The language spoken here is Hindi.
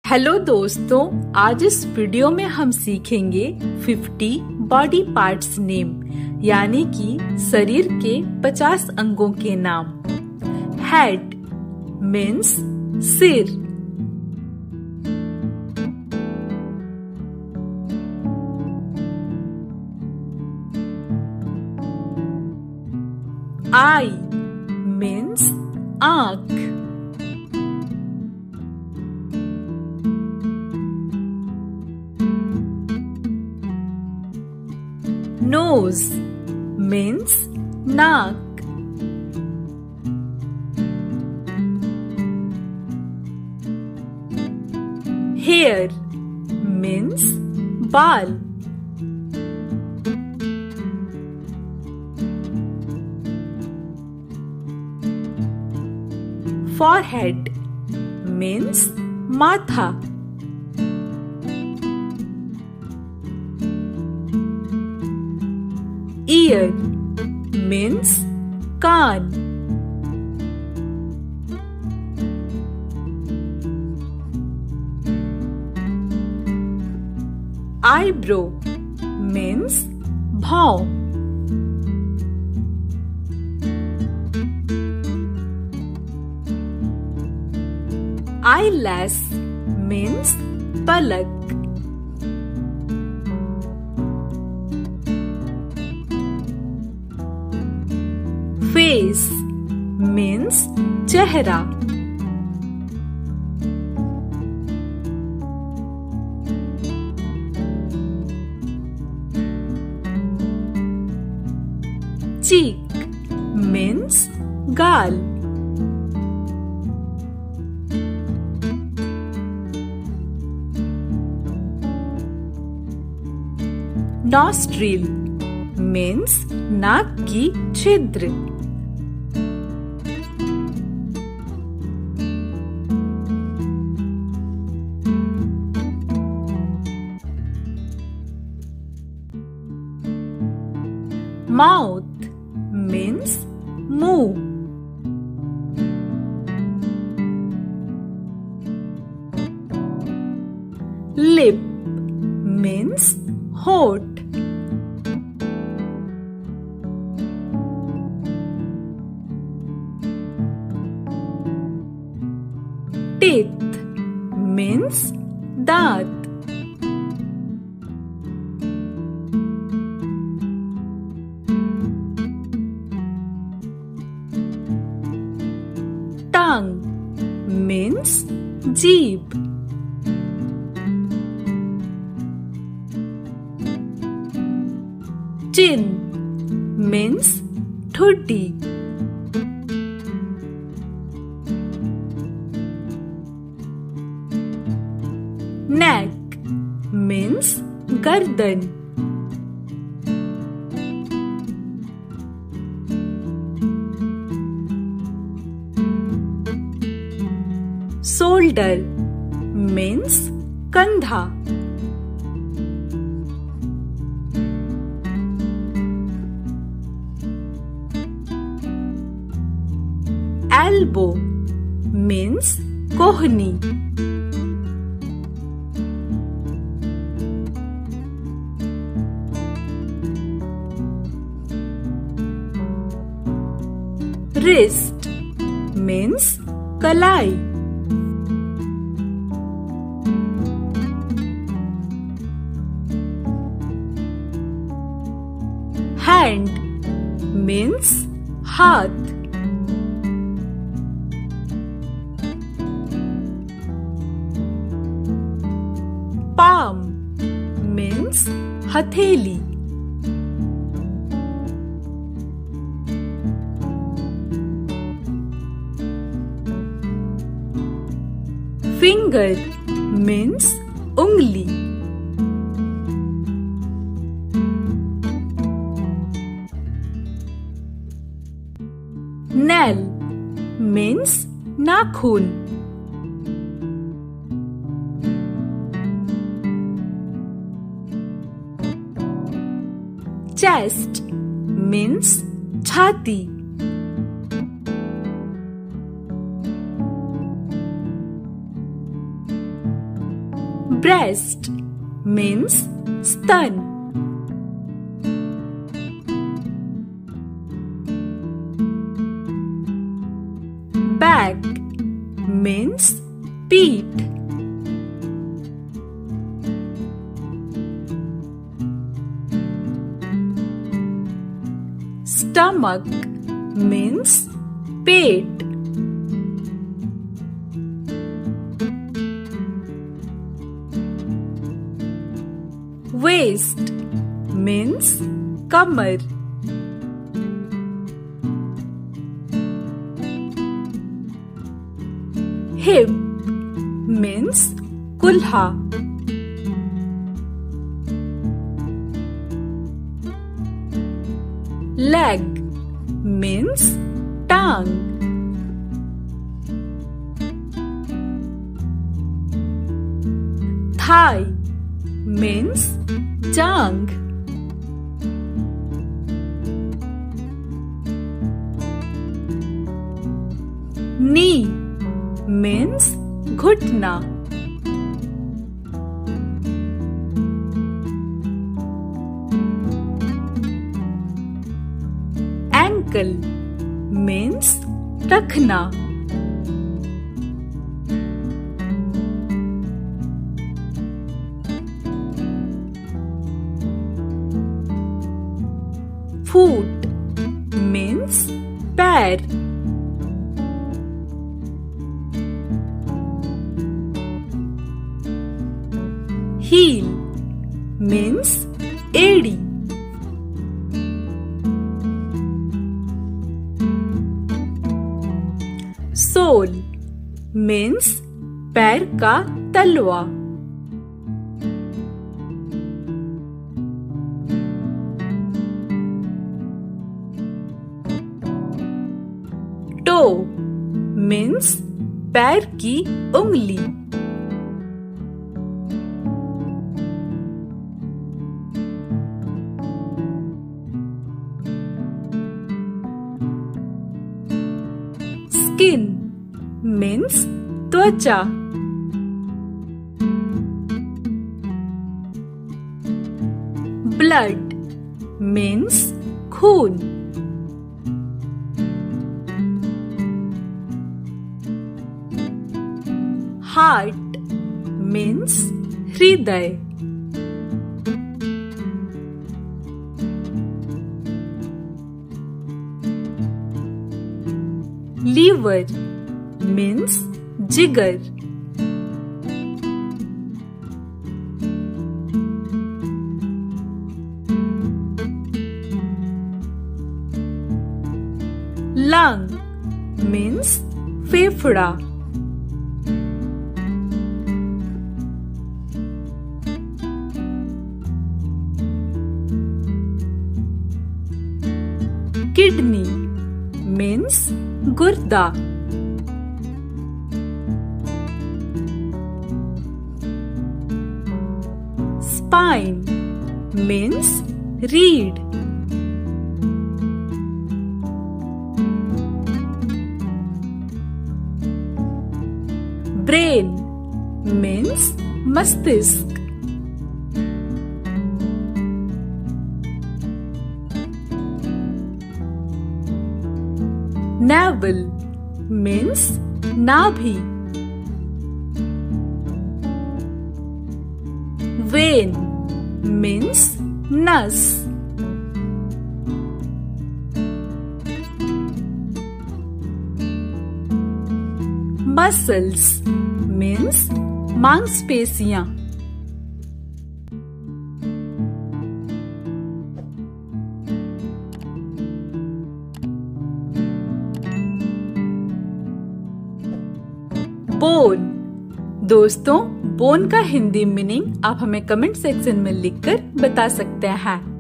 हेलो दोस्तों, आज इस वीडियो में हम सीखेंगे 50 बॉडी पार्ट्स नेम, यानी कि शरीर के 50 अंगों के नाम। हेड मीन्स सिर। आई मीन्स आँख। Nose means naak. Hair means baal. Forehead means matha. Ear means kaan. Eyebrow means bhaw. Eyelash means palak. Face means chehra. Cheek means gaal. Nostril means नाक की छिद्र। Mouth means मुंह। Lip means होठ। Teeth means दांत। Tongue means जीभ। Chin means ठुड्डी। Neck means गर्दन। Shoulder means कंधा। Elbow means कोहनी। Wrist means कलाई। Hand means हाथ। Palm means हथेली। Finger means उंगली। Nail means नाखून। Chest means छाती। Breast means स्तन. Back means पीठ. Stomach means पेट. Waist means कमर. Hip means कुल्हा. Leg means टांग. Thigh means जांघ. Knee means घुटना. Ankle means टखना. Foot means पैर. Heel means एड़ी. Sole means पैर का तलवा. Toe means पैर की उंगली. Skin means त्वचा. Blood means खून. Heart means हृदय. Liver means जिगर. Lung means फेफड़ा. Kidney means गुर्दा. Spine means रीढ़. Brain means मस्तिष्क. Navel means नाभि. Vein means नस. Muscles means मांसपेशियां. बोन. दोस्तों, बोन का हिंदी मीनिंग आप हमें कमेंट सेक्शन में लिखकर बता सकते हैं.